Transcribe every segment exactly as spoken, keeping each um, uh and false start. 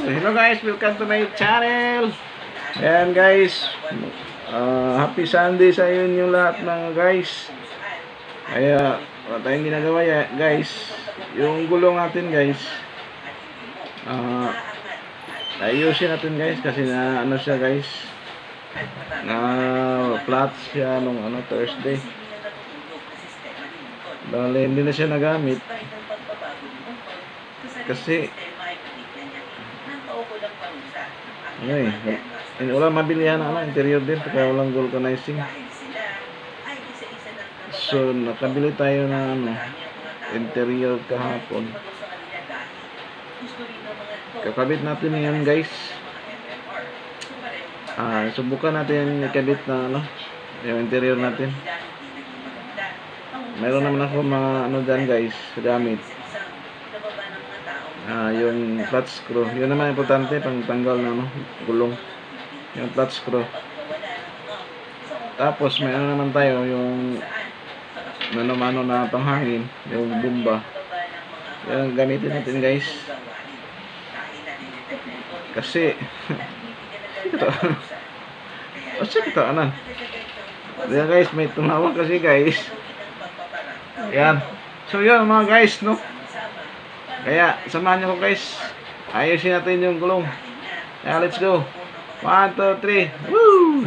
So hello guys, welcome to my channel. Ayan guys, uh, happy Sunday sa inyo lahat mga guys. Kaya wala tayong ginagawa ya, guys. Yung gulong natin guys, uh, ayusin natin guys kasi na ano siya guys, na flat siya nung ano Thursday. Bale hindi na siya nagamit kasi ano eh, wala mabilihan na ano, interior din kaya walang vulcanizing. So nakabili tayo na ano, interior kahapon. Kakabit natin yan guys. Ah, subukan natin ikabit na ano, yung interior natin. Meron naman ako mga ano dyan guys, gamit. Ah, yung flat screw. Yun naman importante pang tanggal na ano, gulong. Yung flat screw. Tapos may ano naman tayo, yung mano-mano na panghangin, yung bomba. Yan gamitin natin guys. Kasi ito. O sige ito, anan. Yan guys, may tumawag kasi guys. Yan. So yun mga guys, no. Kaya samahan niyo ko guys. Ayusin natin yung gulong. Kaya let's go. one, two, three. Woo!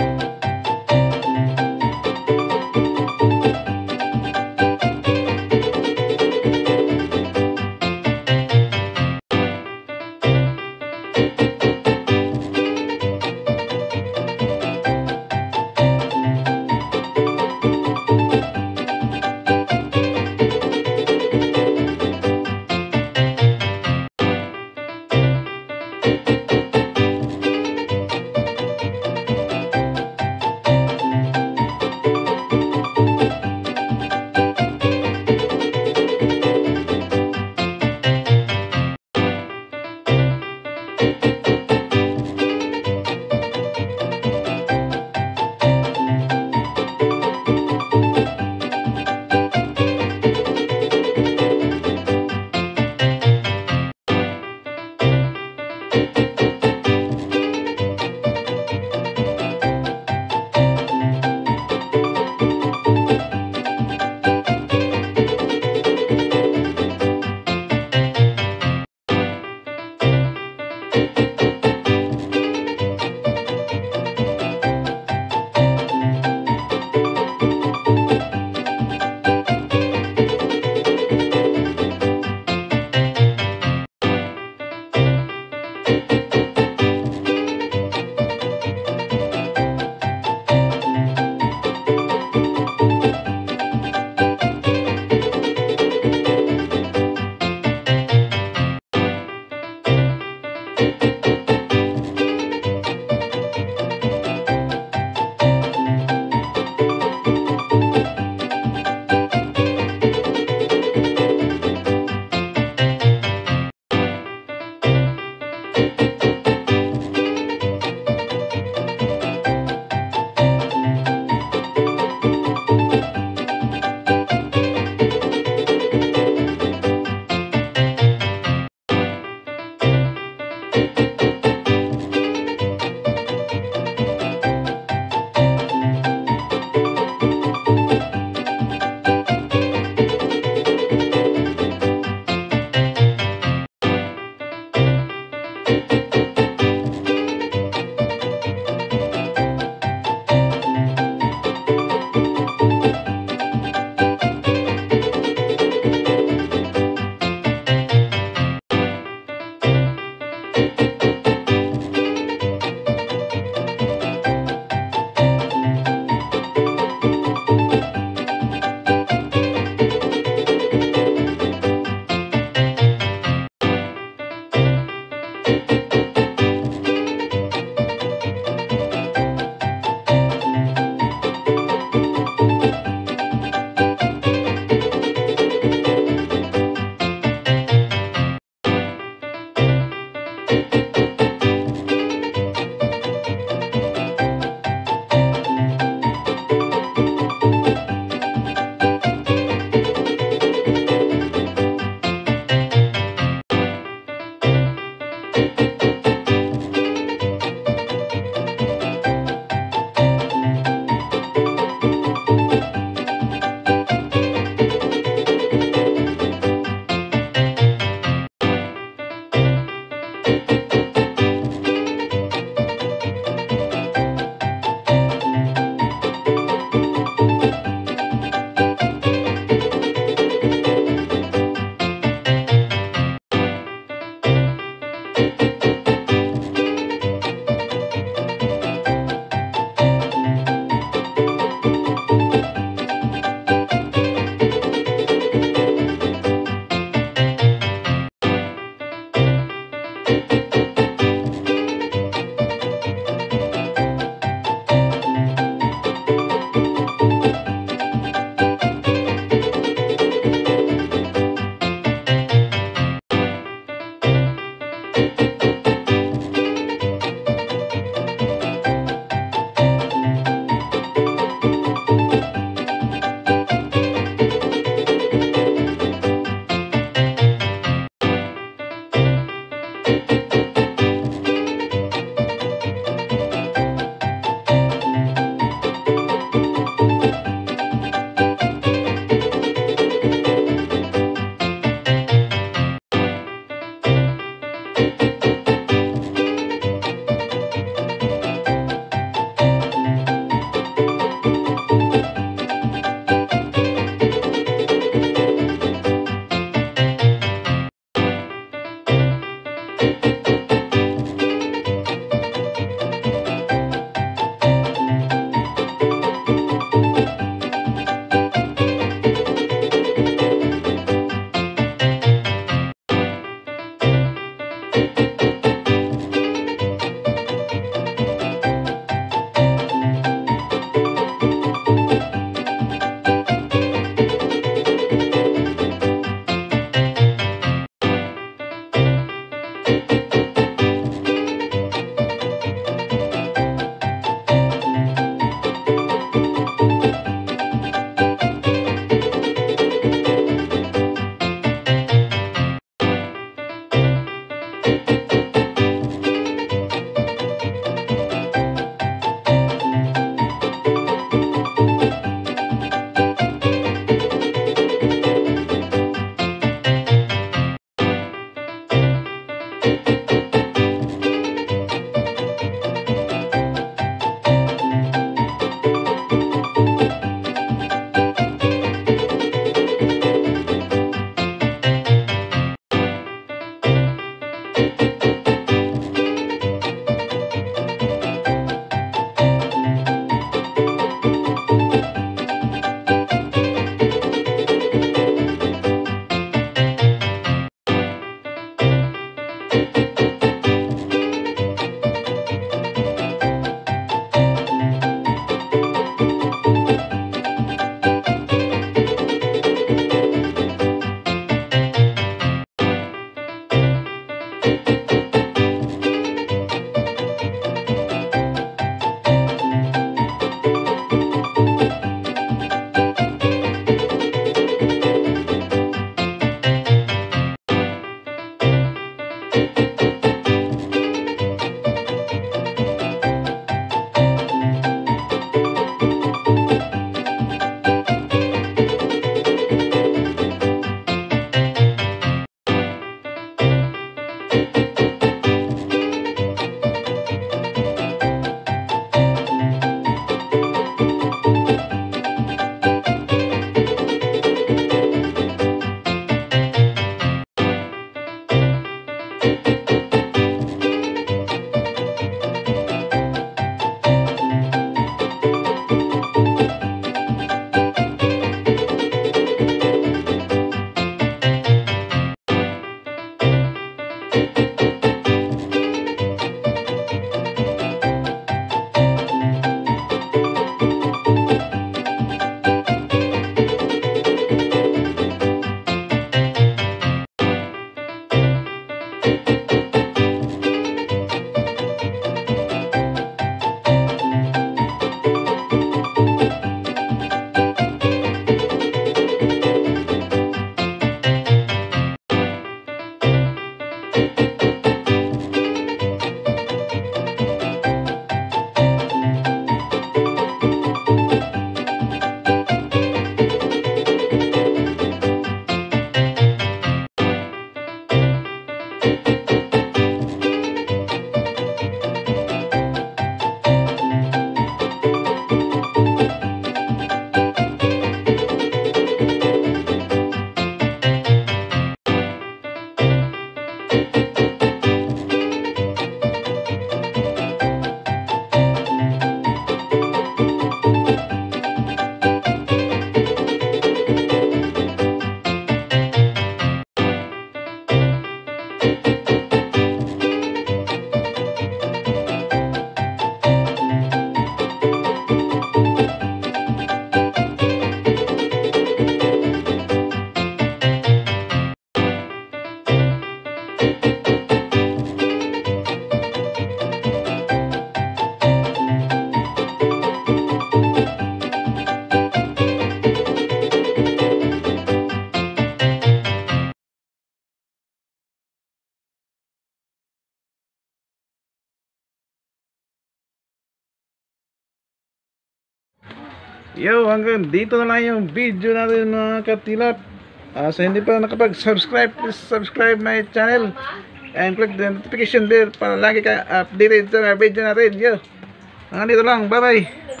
Yo, hanggang dito na lang yung video natin mga katilap. Ah, sa hindi pa nakapag-subscribe, please subscribe my channel and click the notification bell para lagi ka updated sa mga video natin. Yo, hanggang dito lang. Bye bye.